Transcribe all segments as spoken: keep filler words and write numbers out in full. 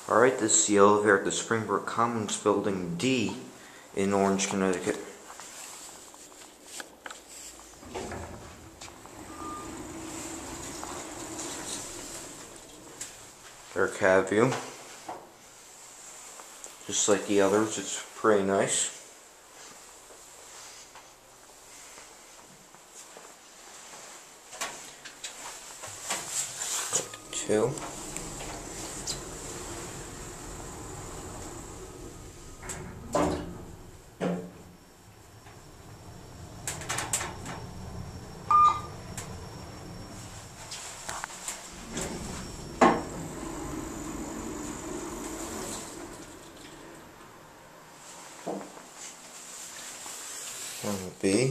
Alright, this is the elevator at the Springbrook Commons Building D in Orange, Connecticut. Their cab view. Just like the others, it's pretty nice. Two. One B.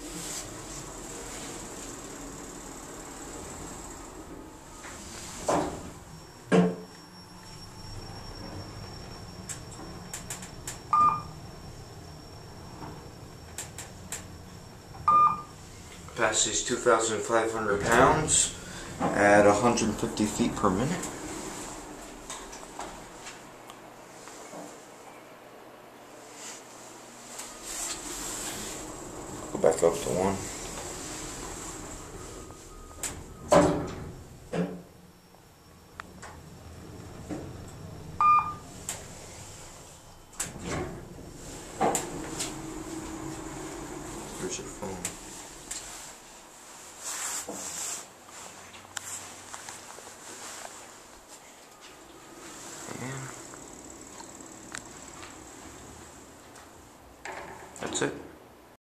Capacity is two thousand five hundred pounds at one hundred fifty feet per minute. Go back up to one.